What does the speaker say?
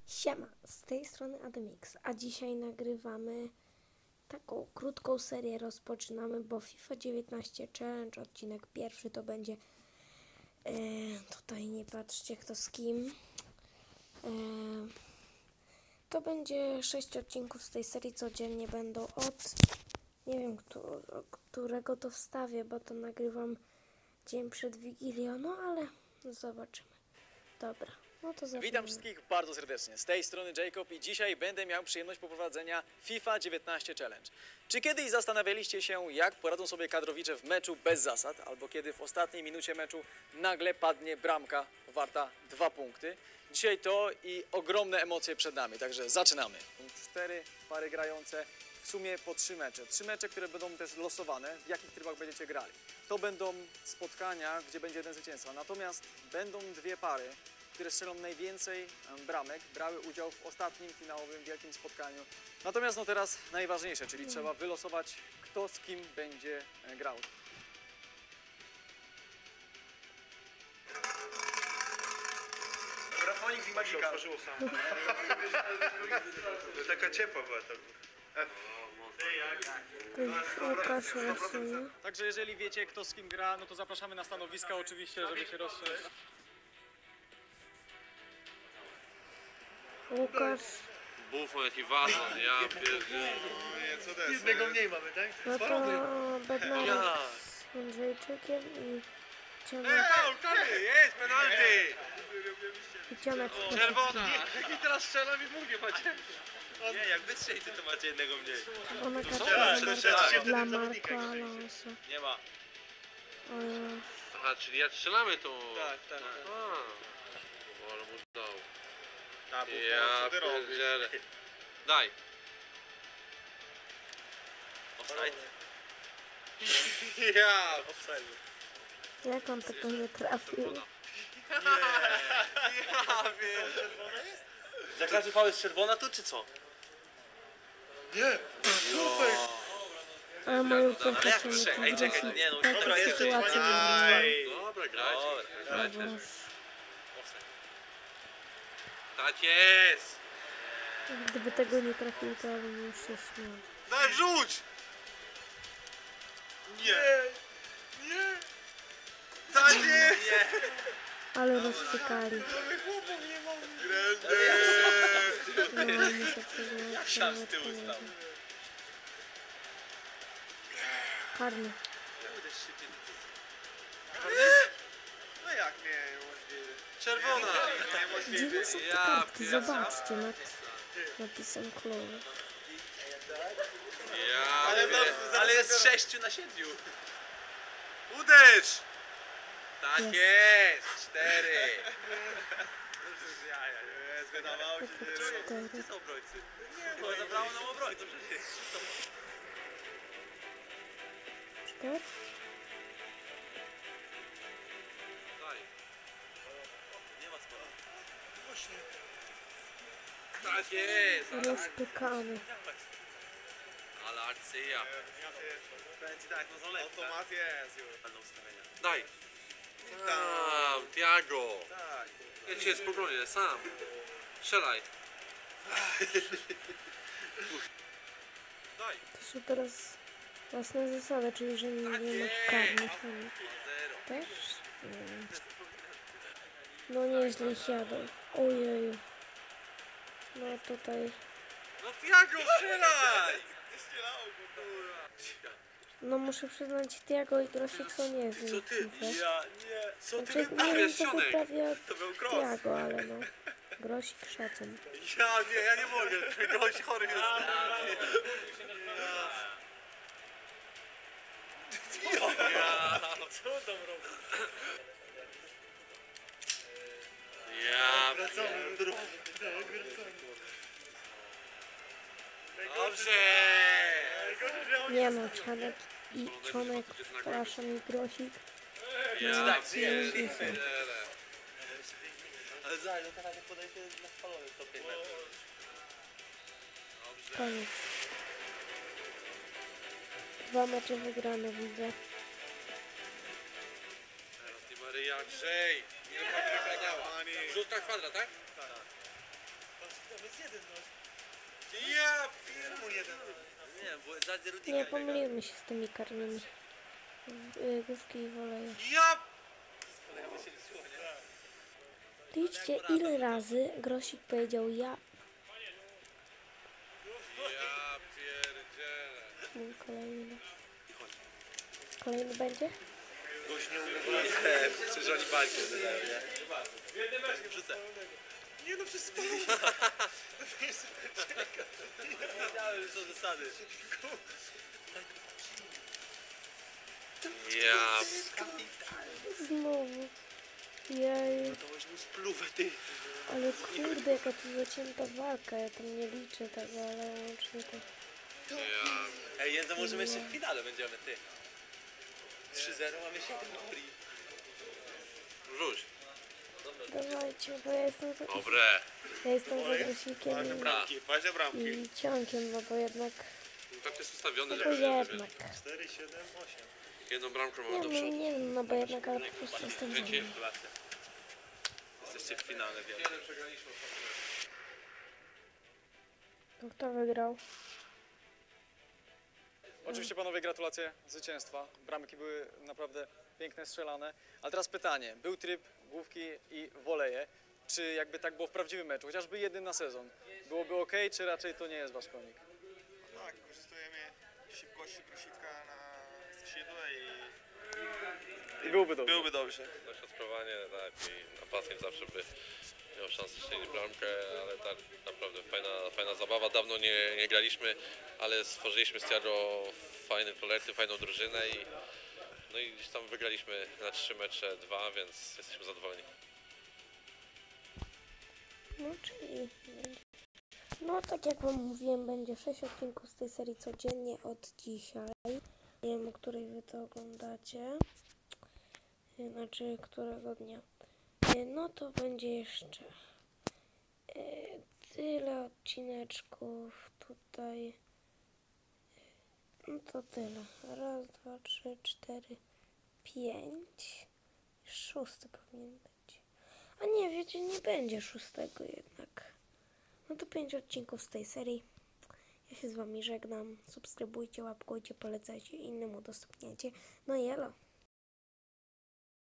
Siema, z tej strony Ademix, a dzisiaj nagrywamy taką krótką serię, rozpoczynamy, bo FIFA 19 Challenge, odcinek pierwszy to będzie, tutaj nie patrzcie kto z kim, to będzie 6 odcinków z tej serii, codziennie będą od, nie wiem którego to wstawię, bo to nagrywam dzień przed Wigilią, no ale zobaczymy. Dobra. No to zaczynamy. Witam wszystkich bardzo serdecznie. Z tej strony Jacob i dzisiaj będę miał przyjemność poprowadzenia FIFA 19 Challenge. Czy kiedyś zastanawialiście się, jak poradzą sobie kadrowicze w meczu bez zasad, albo kiedy w ostatniej minucie meczu nagle padnie bramka warta 2 punkty? Dzisiaj to i ogromne emocje przed nami, także zaczynamy. 4 pary grające, w sumie po 3 mecze. 3 mecze, które będą też losowane, w jakich trybach będziecie grali. To będą spotkania, gdzie będzie jeden zwycięstwa, natomiast będą 2 pary, które strzelą najwięcej bramek, brały udział w ostatnim finałowym wielkim spotkaniu. Natomiast no teraz najważniejsze, czyli trzeba wylosować, kto z kim będzie grał. Rafonik i Magika. Otworzyło samo. To taka ciepła była to. Łukasz losuje. Także jeżeli wiecie, kto z kim gra, no to zapraszamy na stanowiska oczywiście, żeby się rozszerzyć. Łukasz, Buffon jaki wazon, ja pierdzielę. Co to jest? Jednego mniej mamy, tak? no to Bednarek z Jędrzejczykiem i Ciomek. Jest penalty! Czerwona! I teraz strzelam i mówię macie. Nie, jak wy strzelicie, to macie jednego mniej. Czerwona karta dla Marco Alonso. Nie ma. Ojej. Aha, czyli jak strzelamy to... Tak. Ale mu dał. Tak, Ja pierdzielę. Daj. Offside? Ja! Offside. Jak on tego nie trafił? Ja wiem. Za każdy faul jest czerwona tu, czy co? Nie! Super! Ale moją Ale jak perfekcję trzech? nie Ej, czekaj, powrócił. nie, no Taka dobra, jeszcze sytuacja Dobra, grajcie. Grajcie. była. Tak jest! Gdyby tego nie trafił, to ja bym już się śmiał. Daj, rzuć! Nie! Nie! Tak jest! Nie! Ale rozpykali. No, muszę przyznać, że Siam z nawet tyłu nie stał. wiem. Karny. No jak nie? Możliwe. Czerwona! Dziwne są te Ja kartki, pierdolę. zobaczcie nad napisem klubu. Ja Ale no, ale jest 6 na 7. Uderz! Tak Jest. jest! 4! Wydawało się, Tylko że... 4. Gdzie są obrońcy? Nie, bo zabrało nam obrońców przecież. 4? Daj. Nie ma spora. Tak jest! Rozpykany. Ale akcja. Będzie tak, no zaleci. Automat jest już. Będą ustawienia. Daj! Tam, Tiago! Tak. Ja cię spokojnie, sam. Strzelaj. Daj. To są teraz własne zasady, czyli że nie ma karnych. ani- 0. Też? Nie wiem. No nieźle siadą. Ojej. No tutaj. No Tiago, strzelaj! No muszę przyznać, Tiago i Grosik są niezli Co w ty? FIFA. Ja nie. Co ty Znaczy, nie wyprawiasz, wiem co Sionek? wyprawia To był cross. Tiago, ale no. Grosik szacun. Ja nie mogę. Gość chory jest. Ja. Co tam robisz? Ja. Wracamy do domu. Dobrze. Nie no, Czonek, przepraszam, i Grosik. No, Ja nieźli są. pierdzielę. Ale zaj, no teraz jak podejście na spalony to 5 metrów. Koniec. 2 mecze wygrane widzę. Teraz Di Maria, grzej. Nie wyganiała. Rzut na kwadrat, tak? Tak. jest jeden, no. Ja Czemu jeden? Nie, bo za Rudika. Nie, pomyliły się z tymi karmiami. Główki i woleje. Ja Liczcie, ile razy Grosik powiedział ja. Ja pierdzielę. Mój kolejny. Kolejny będzie? Gość nie umie. Nie, przecież oni walkę zadają, nie? Wrzucę. Nie no, przez Wiedziałem, że są zasady. Ja Znowu. Jej. To może mu spluwę, ty. Ale kurde, jaka tu zacięta walka. Ja tam nie liczę tego, ale łącznie to... Ej, Jędza, możemy jeszcze w finale będziemy, ty. 3-0, mamy 7 kuri. rzuć. Dawajcie, bo ja jestem za, Dobre. ja jestem za Grosikiem Ważne bramki. i ciągiem, no bo jednak... Tak jest ustawiony, No bo jednak. 4, 7, 8. Jedną bramką Nie, mam do no, przodu. nie wiem, no bo jednak, ale po prostu jestem za Dzięki. nim. Jesteście w finale, wiem. To kto wygrał? Oczywiście panowie, gratulacje zwycięstwa. Bramki były naprawdę piękne, strzelane. Ale teraz pytanie. Był tryb główki i woleje. Czy jakby tak było w prawdziwym meczu, chociażby jednym na sezon, byłoby ok, czy raczej to nie jest wasz konik? Tak, wykorzystujemy szybkości Grosika na skrzydle i I byłby dobrze. byłoby dobrze. Dośrodkowanie, tak, i napastnik zawsze by miał szansę strzelić bramkę, ale tak naprawdę fajna zabawa. Dawno nie graliśmy, ale stworzyliśmy z Tiago fajny kolektyw, fajną drużynę i no i gdzieś tam wygraliśmy na 3 mecze 2, więc jesteśmy zadowoleni. No czyli... No tak jak wam mówiłem, będzie 6 odcinków z tej serii codziennie od dzisiaj. Nie wiem, o której wy to oglądacie. Znaczy, którego dnia. No to będzie jeszcze tyle odcineczków tutaj. No to tyle. Raz, dwa, trzy, cztery, 5. 6 powinien być. A nie, wiecie, nie będzie 6 jednak. No to 5 odcinków z tej serii. Ja się z wami żegnam. Subskrybujcie, łapkujcie, polecajcie innym, udostępniajcie. No i elo.